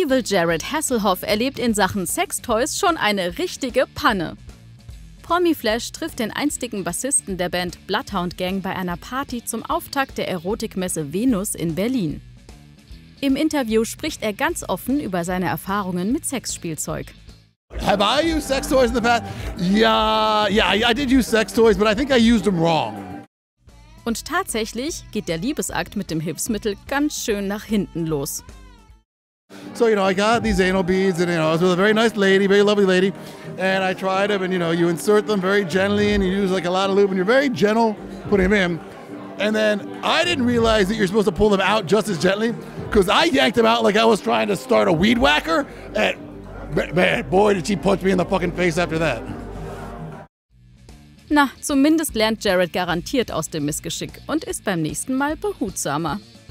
Evil Jared Hasselhoff erlebt in Sachen Sextoys schon eine richtige Panne. Promiflash trifft den einstigen Bassisten der Band Bloodhound Gang bei einer Party zum Auftakt der Erotikmesse Venus in Berlin. Im Interview spricht er ganz offen über seine Erfahrungen mit Sexspielzeug. Have I used sex toys in the past? Yeah, I did use sex toys, but I think I used them wrong. Und tatsächlich geht der Liebesakt mit dem Hilfsmittel ganz schön nach hinten los. So, I got these anal beads and, I was with a very nice lady, very lovely lady, and I tried them and, you insert them very gently and you use like a lot of lube and you're very gentle putting them in. And then I didn't realize that you're supposed to pull them out just as gently because I yanked them out like I was trying to start a weed whacker and man, boy, did she punch me in the fucking face after that. Na, zumindest lernt Jared garantiert aus dem Missgeschick und ist beim nächsten Mal behutsamer.